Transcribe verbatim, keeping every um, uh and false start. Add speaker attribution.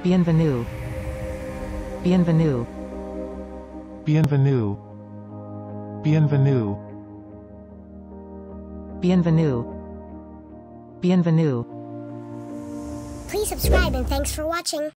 Speaker 1: Bienvenue. Bienvenue.
Speaker 2: Bienvenue. Bienvenue.
Speaker 1: Bienvenue. Bienvenue.
Speaker 3: Please subscribe and thanks for watching.